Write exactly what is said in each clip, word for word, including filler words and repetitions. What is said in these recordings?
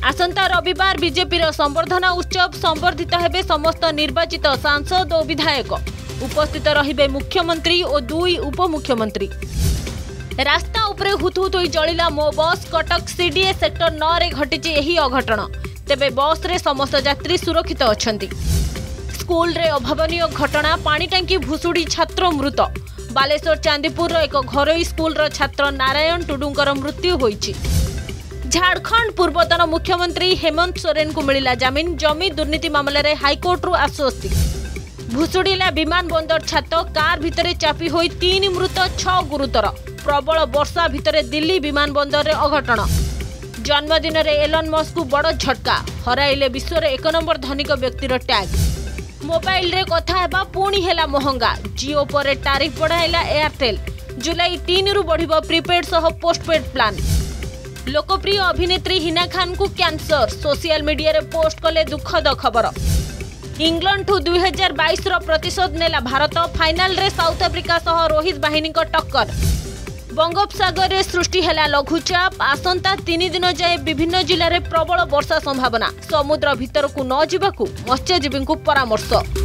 आसंता रविवार बीजेपी संबर्धना उत्सव संबर्धित हेबे समस्त निर्वाचित सांसद और विधायक उपस्थित रहिबे मुख्यमंत्री और दुई उपमुख्यमंत्री। रास्ता उपरे हुतहुत होई जलिला मो बस कटक सीडीए सेक्टर नौ रे घटिछि एही अघटन। तेबे बस रे समस्त यात्री सुरक्षित अछंती। स्कूल रे अभावनीय घटना पानी टांकी भुसुड़ी छात्र मृत। बालेश्वर चांदीपुर एक घरोई स्कूल रो छात्र नारायण टुडुंकर मृत्यु होईछि। झारखंड पूर्वतन मुख्यमंत्री हेमंत सोरेन को मिलिला जमीन जमी दुर्नीति मामले रे हाईकोर्ट रु आश्वस्ति। भुसुड़ीला विमान बंदर छात कार भितरे चापी होई तीन मृत छह गुरुतर। प्रबल वर्षा भितरे दिल्ली विमान बंदर रे अघटन। जन्मदिन रे एलन मस्क को बड़ झटका हराइले विश्व रे एक नंबर धनिक व्यक्तिर टैग। मोबाइल रे कथा हेबा पुणी हेला महंगा। जियो पर टारिफ बढ़ाइला एयरटेल। जुलाई तीन रु बढ़िबो प्रीपेड सह पोस्टपेड प्लान। लोकप्रिय अभिनेत्री हिना खान को कैंसर सोशल मीडिया रे पोस्ट कले दुखद खबर। इंग्लैंड ठू दुई हजार बाईस प्रतिशोध नेला भारत। फाइनाल रे साउथ अफ्रिका सह रोहित बाहिनी को टक्कर। बंगोपसागर रे सृष्टि हेला लघुचाप। आसंता तीन दिन जाए विभिन्न जिले में प्रबल वर्षा संभावना। समुद्र भीतर को न जिबाकू मत्स्यजीवी को परामर्श।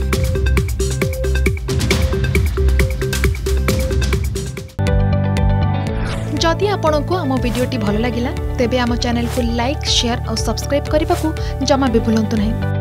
जदि आपंक आम भिडी भल लगा तेब आम चैनल को लाइक शेयर और सब्सक्राइब करने को जमा भी भूलु नहीं।